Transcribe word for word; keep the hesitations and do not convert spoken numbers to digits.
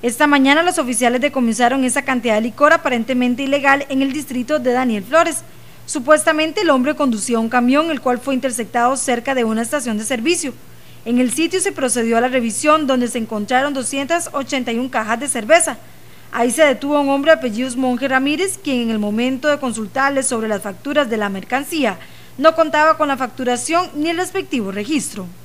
Esta mañana los oficiales decomisaron esa cantidad de licor aparentemente ilegal en el distrito de Daniel Flores. Supuestamente el hombre conducía un camión, el cual fue interceptado cerca de una estación de servicio. En el sitio se procedió a la revisión, donde se encontraron doscientas ochenta y una cajas de cerveza. Ahí se detuvo a un hombre de apellidos Monje Ramírez, quien en el momento de consultarle sobre las facturas de la mercancía, no contaba con la facturación ni el respectivo registro.